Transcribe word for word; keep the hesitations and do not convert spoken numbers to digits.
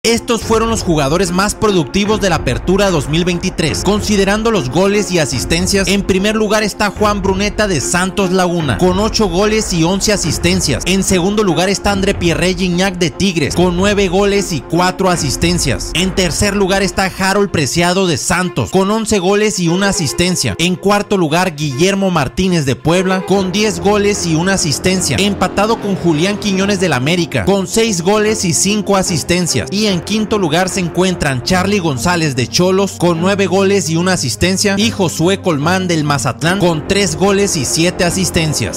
Estos fueron los jugadores más productivos de la Apertura dos mil veintitrés. Considerando los goles y asistencias, en primer lugar está Juan Bruneta de Santos Laguna, con ocho goles y once asistencias. En segundo lugar está André Pierre Gignac de Tigres, con nueve goles y cuatro asistencias. En tercer lugar está Harold Preciado de Santos, con once goles y una asistencia. En cuarto lugar, Guillermo Martínez de Puebla, con diez goles y una asistencia, empatado con Julián Quiñones del América, con seis goles y cinco asistencias. Y en quinto lugar se encuentran Charly González de Xolos, con nueve goles y una asistencia, y Josué Colmán del Mazatlán, con tres goles y siete asistencias.